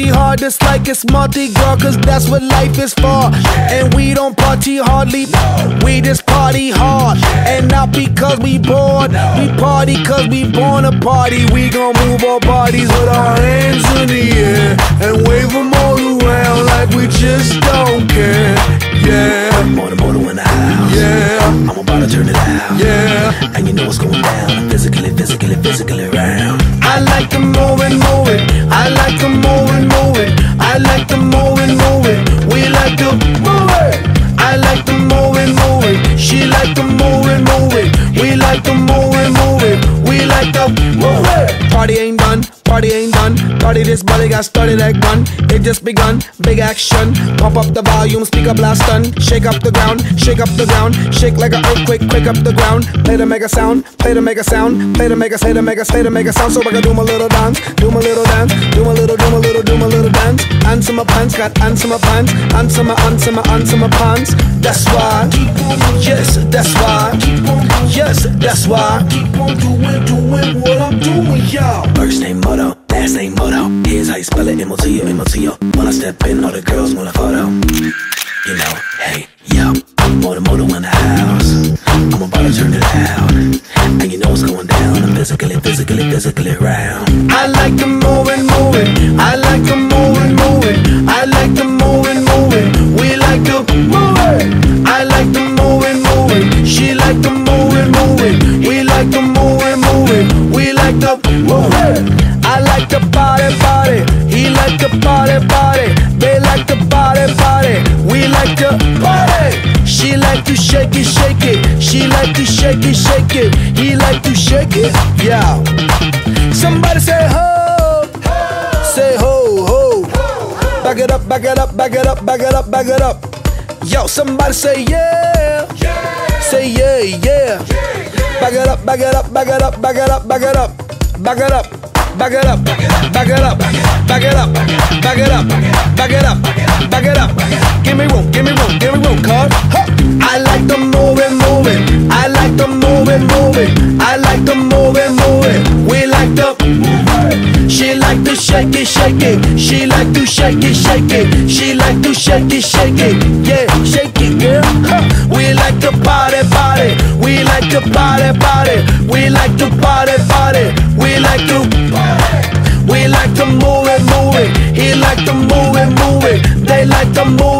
party hard just like it's Mardi Gras, cause that's what life is for. And we don't party hardly, we just party hard. And not because we bored, we party cause we born to party. We gon' move our bodies with our hands in the air and wave them all around like we just don't care. Yeah, Moto in the house. Yeah, I'm about to turn it out. Yeah, and you know what's going down. Physically round. I like the moving. I like the moving. I like the moving. We like to move it. I like the moving. She like the moving. We like the moving. We like the move it. Party ain't done. Party this body got started like gun. It just begun, big action. Pump up the volume, speak up loud stun. Shake up the ground, shake like an earthquake, quake up the ground. Play to make a sound, play to make a sound. Play to make a sound, so I can do my little dance. Do my little dance, do my little dance. Answer my pants, got answer my pants. Answer my pants. That's why, yes, that's why, yes, that's why. Keep on doing what I'm doing, y'all. First name Moto, last name Moto. Here's how you spell it, M-O-T-O. When I step in, all the girls want a photo. You know, hey, yo, Moto in the house. I'm about to turn it out, and you know what's going down. I'm physically round. I like the moving. I like the moving. I like the moving. We like to move it. I like the moving. She like the moving. We like the moving. We like the move it. I like the party. He like the party. They like the party. We like the party. She like to shake it. She like to shake it. He like to shake it. Yeah. Somebody say ho. Say ho, ho. Back it up. Yo, somebody say yeah. Say yeah. Back it up. Back it up. Give me room, cuz. I like the moving. I like the moving. I like the moving. We like the moving. She like to shake it. She like to shake it. She like to shake it. Yeah, shake it, girl. We like the party. We like the party. We like the party. We like to party. We like to move it. He like to move it. They like to move